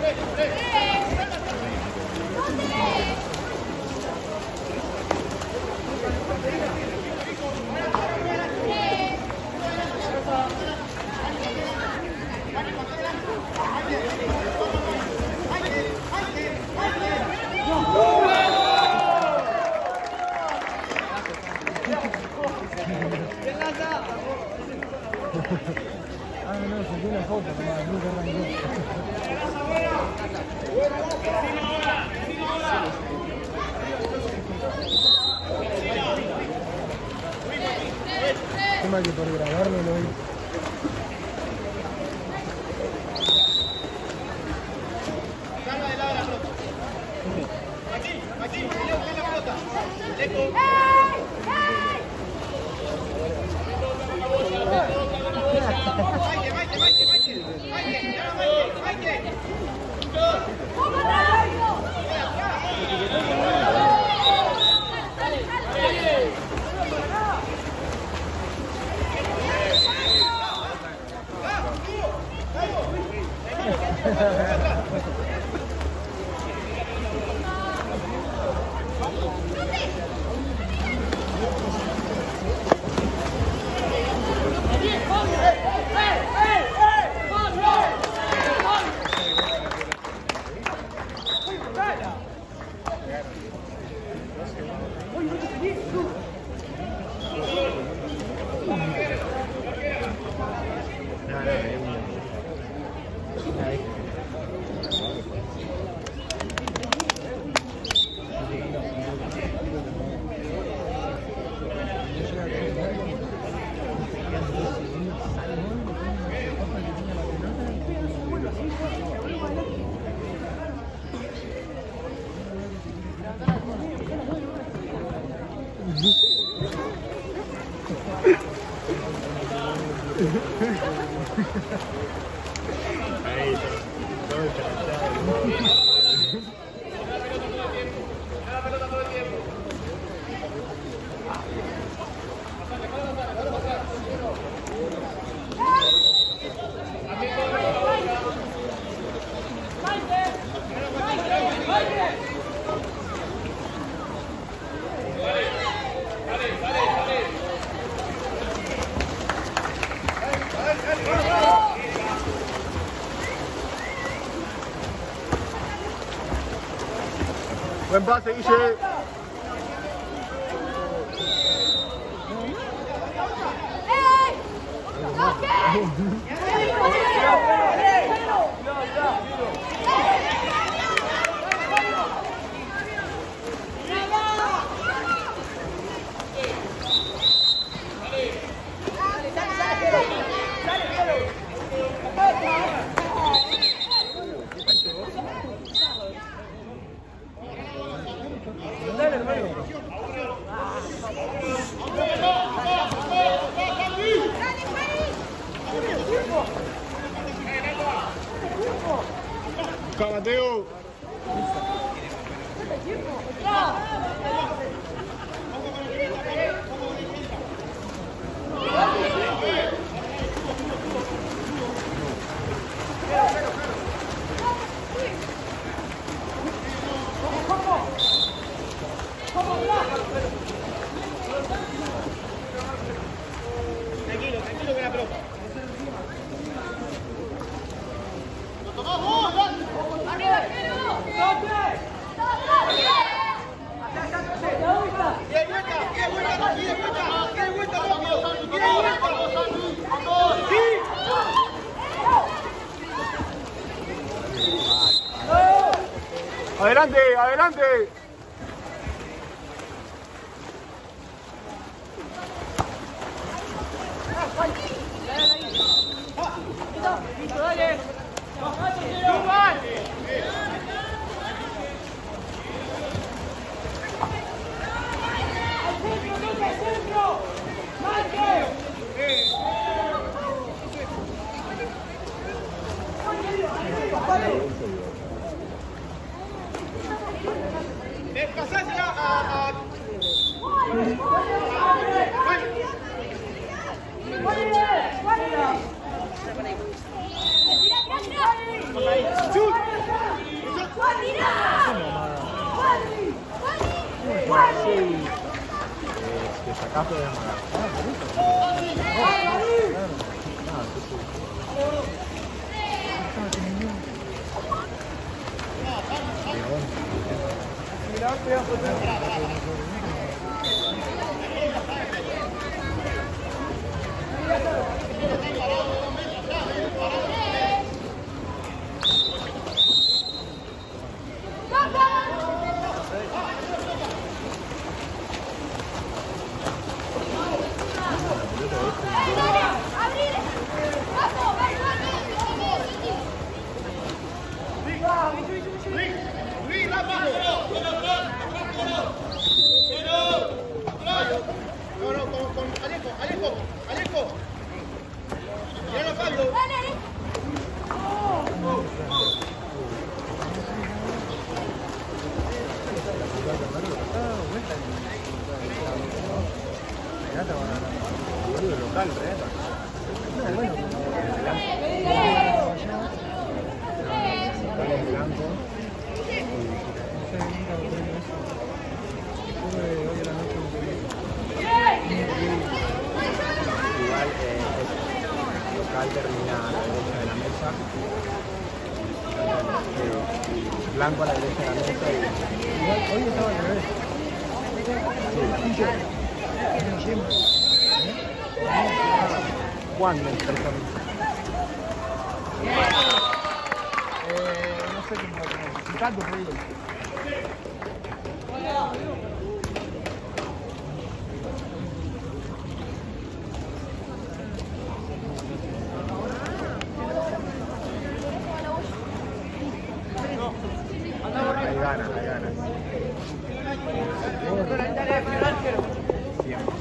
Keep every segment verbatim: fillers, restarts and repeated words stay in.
Ah, no, se dio una foto, nomás, nunca arrancó. Qué mal que por grabarlo lo vi. Salva del lado de la pelota. Aquí, aquí, Leo, con la pelota. Leco. Maite, Maite, Maite, Maite. Maite, ya Maite, Maite. Buen pase, Guille. Mateo. Tranquilo, tranquilo con la pelota. ¡Arriba, Jero! ¡Qué vuelta! ¡Qué vuelta! ¡Qué vuelta! ¡Qué vuelta rápido! ¡Qué vuelta! Adelante, adelante. ¡Listo, dale! Pasásela a... a... puede amagar. Ah, por eso. Ah, sí, sí. No, no, con, con Alejo, Alejo, Alejo. Míralo, Pablo. Local, real. No, bueno, como blanco. Igual eh, es local termina a la derecha de la mesa, eh, blanco a la derecha de la mesa y igual hoy estaba al revés. Sí. Juan me expresó. Eh, no sé cómo va a tener. Ricardo Reyes. Hay ganas, hay ganas. Siempre.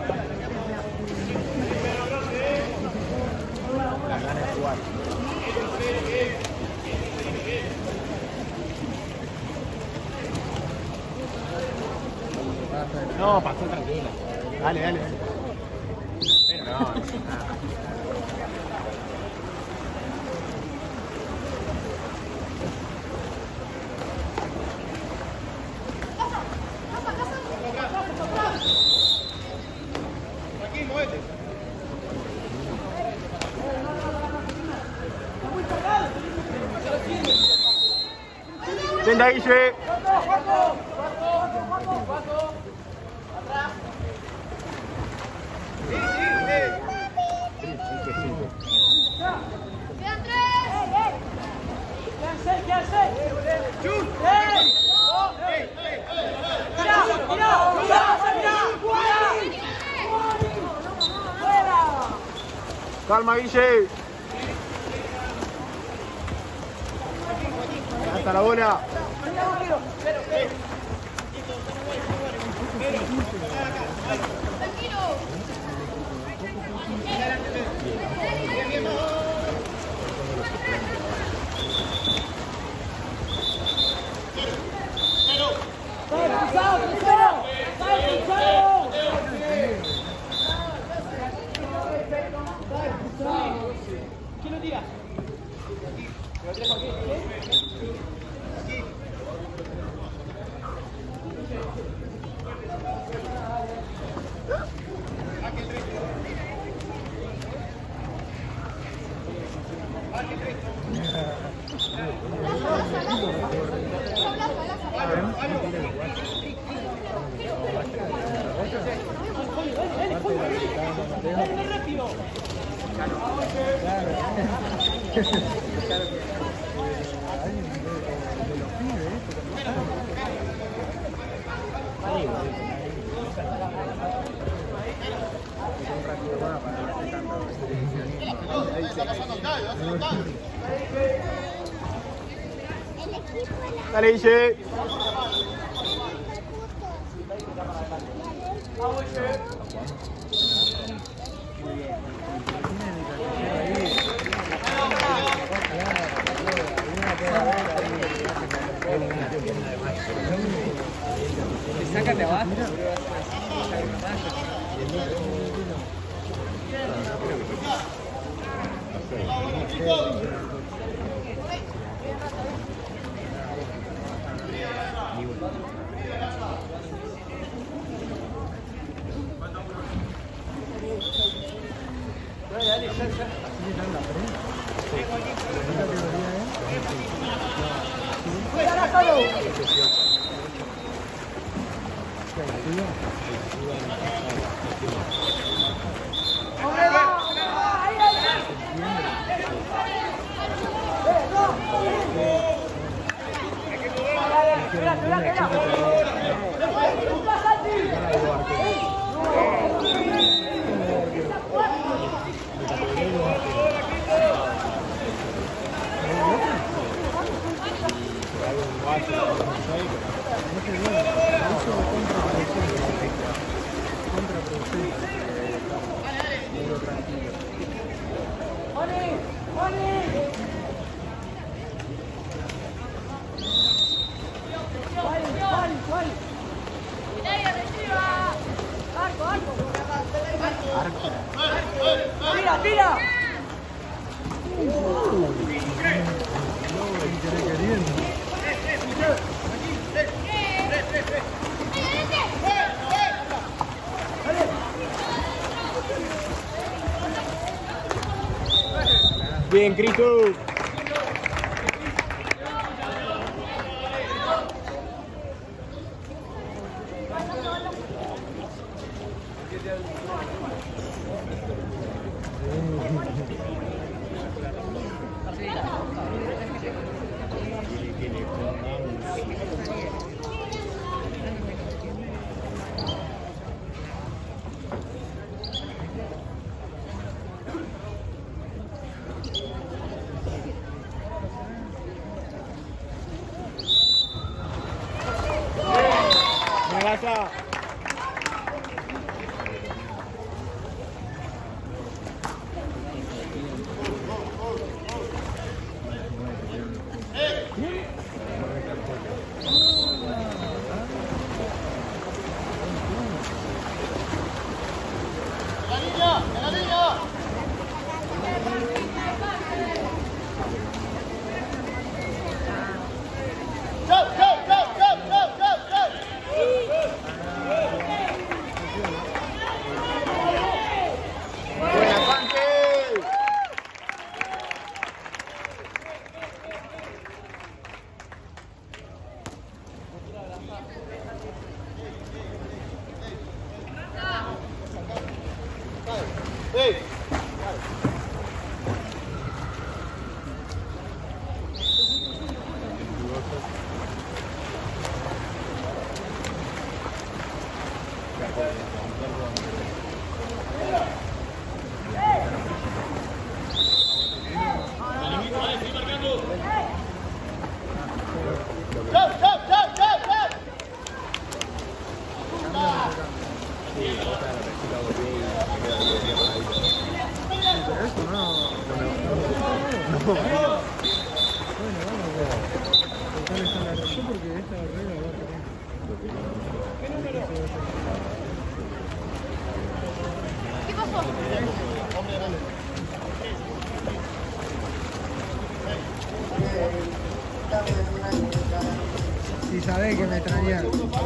Las ganas de jugar. No, pasó tranquila. Dale, dale. Pero no, no, nada. Joaquín, muévete. Senta, Guille. Quedan tres. Quedan seis, quedan seis. ¡Chun! ¡Ey! ¡Ey, ey, ey! ¡Mirá, mirá, mirá, mirá! ¡Fuera! Calma, Guille. Hasta la bola. ¿Quién lo tira? Dale, Guille. Sácate abajo. Tira, tira. Bien, Cristo. Pasa. Hey! ¿Qué pasó? Si sabés que me extraña.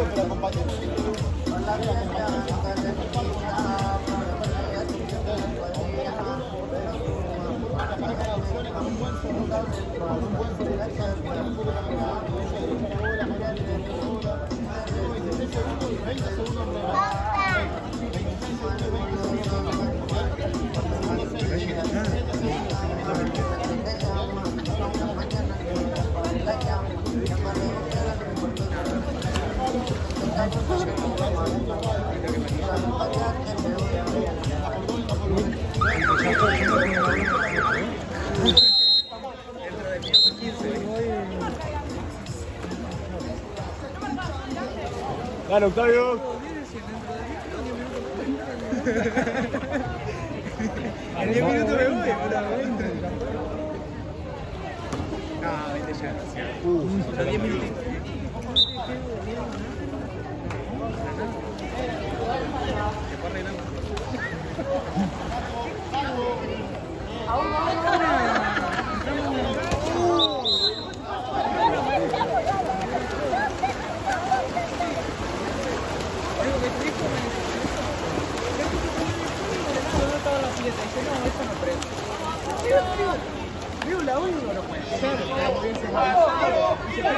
Claro, Octavio. En diez minutos me voy, no, vete ya. Uh, diez minutitos. dice, no, eso no prende. Viu la uno no puede ser, la moverse más.